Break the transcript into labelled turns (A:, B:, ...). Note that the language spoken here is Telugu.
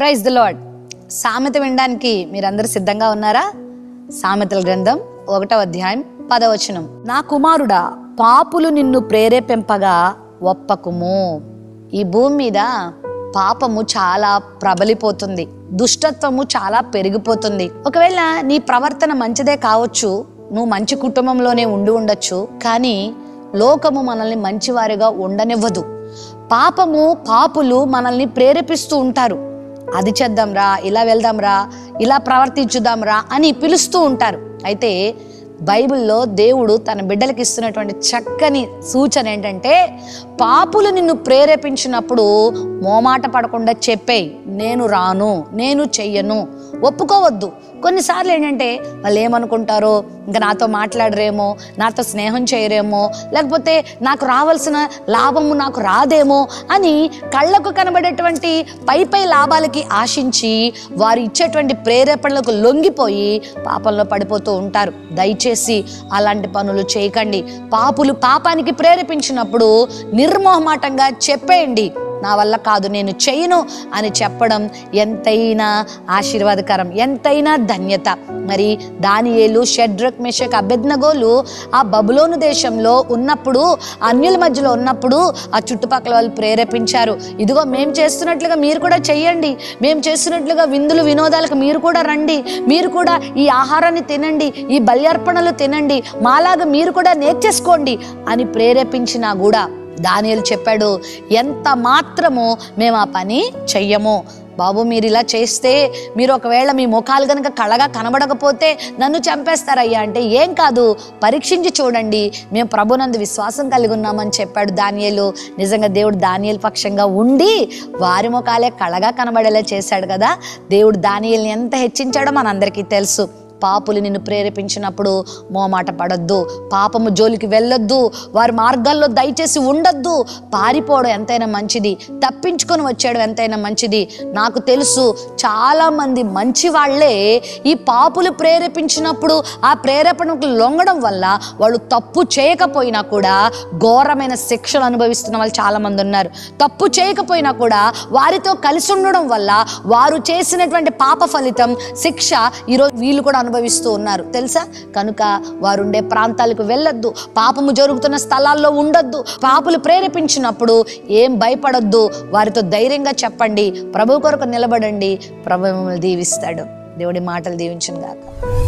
A: Praise the lord. సామెత వినడానికి మీరందరూ సిద్ధంగా ఉన్నారా? సామెతల గ్రంథం 1వ అధ్యాయం 10వ వచనం. నా కుమారుడా, పాపులు నిన్ను ప్రేరేపింపగా ఒప్పకుము. ఈ భూమి మీద పాపము చాలా ప్రబలిపోతుంది, దుష్టత్వము చాలా పెరిగిపోతుంది. ఒకవేళ నీ ప్రవర్తన మంచిదే కావచ్చు, నువ్వు మంచి కుటుంబంలోనే ఉండి ఉండొచ్చు, కానీ లోకము మనల్ని మంచివారిగా ఉండనివ్వదు. పాపులు మనల్ని ప్రేరేపిస్తూ ఉంటారు. అది చేద్దాంరా, ఇలా వెళ్దాంరా, ఇలా ప్రవర్తించుదాంరా అని పిలుస్తూ ఉంటారు. అయితే బైబిల్లో దేవుడు తన బిడ్డలకు ఇస్తున్నటువంటి చక్కని సూచన ఏంటంటే, పాపులు నిన్ను ప్రేరేపించినప్పుడు మోమాట పడకుండా చెప్పేయి, నేను రాను, నేను చెయ్యను, ఒప్పుకోవద్దు. కొన్నిసార్లు ఏంటంటే వాళ్ళు ఏమనుకుంటారో, ఇంకా నాతో మాట్లాడరేమో, నాతో స్నేహం చేయరేమో, లేకపోతే నాకు రావాల్సిన లాభము నాకు రాదేమో అని కళ్ళకు కనబడేటువంటి పై లాభాలకి ఆశించి వారు ఇచ్చేటువంటి ప్రేరేపణలకు లొంగిపోయి పాపంలో పడిపోతూ ఉంటారు. దయచేసి అలాంటి పనులు చేయకండి. పాపులు పాపానికి ప్రేరేపించినప్పుడు నిర్మోహమాటంగా చెప్పేయండి, నా వల్ల కాదు, నేను చెయ్యను అని చెప్పడం ఎంతైనా ఆశీర్వాదకరం, ఎంతైనా ధన్యత. మరి దానియేలు, షడ్రక్, మెషక్, అబేద్నెగోలు ఆ బబులోను దేశంలో ఉన్నప్పుడు, అన్యుల మధ్యలో ఉన్నప్పుడు ఆ చుట్టుపక్కల వాళ్ళు ప్రేరేపించారు. ఇదిగో మేము చేస్తున్నట్లుగా మీరు కూడా చెయ్యండి, మేము చేస్తున్నట్లుగా విందులు వినోదాలకు మీరు కూడా రండి, మీరు కూడా ఈ ఆహారాన్ని తినండి, ఈ బల్యార్పణలు తినండి, మాలాగా మీరు కూడా నేర్చేసుకోండి అని ప్రేరేపించినా కూడా దానియేలు చెప్పాడు, ఎంత మాత్రము మేము ఆ పని చెయ్యము. బాబు, మీరు ఇలా చేస్తే, మీరు ఒకవేళ మీ ముఖాలు కనుక కళగా కనబడకపోతే నన్ను చంపేస్తారయ్యా అంటే, ఏం కాదు, పరీక్షించి చూడండి, మేము ప్రభునందు విశ్వాసం కలిగి ఉన్నామని చెప్పాడు దానియేలు. నిజంగా దేవుడు దానియేలు పక్షంగా ఉండి వారి ముఖాలే కళగా కనబడేలా చేశాడు కదా. దేవుడు దానియేలుని ఎంత హెచ్చించాడో మనందరికీ తెలుసు. పాపులు నిన్ను ప్రేరేపించినప్పుడు మోమాట పడొద్దు, పాపము జోలికి వెళ్ళొద్దు, వారి మార్గాల్లో దయచేసి ఉండొద్దు. పారిపోవడం ఎంతైనా మంచిది, తప్పించుకొని వచ్చేయడం ఎంతైనా మంచిది. నాకు తెలుసు చాలామంది మంచి వాళ్ళే ఈ పాపులు ప్రేరేపించినప్పుడు ఆ ప్రేరేపణకు లొంగడం వల్ల వాళ్ళు తప్పు చేయకపోయినా కూడా ఘోరమైన శిక్షలు అనుభవిస్తున్న వాళ్ళు చాలామంది ఉన్నారు. తప్పు చేయకపోయినా కూడా వారితో కలిసి ఉండడం వల్ల వారు చేసినటువంటి పాప ఫలితం, శిక్ష ఈరోజు వీళ్ళు కూడా అనుభవిస్తూ ఉన్నారు తెలుసా. కనుక వారుండే ప్రాంతాలకు వెళ్ళొద్దు, పాపము జరుగుతున్న స్థలాల్లో ఉండొద్దు. పాపులు ప్రేరేపించినప్పుడు ఏం భయపడొద్దు, వారితో ధైర్యంగా చెప్పండి, ప్రభు కొరకు నిలబడండి, ప్రభు మిమ్మల్ని దీవిస్తాడు. దేవుడి మాటలు దీవించును గాక.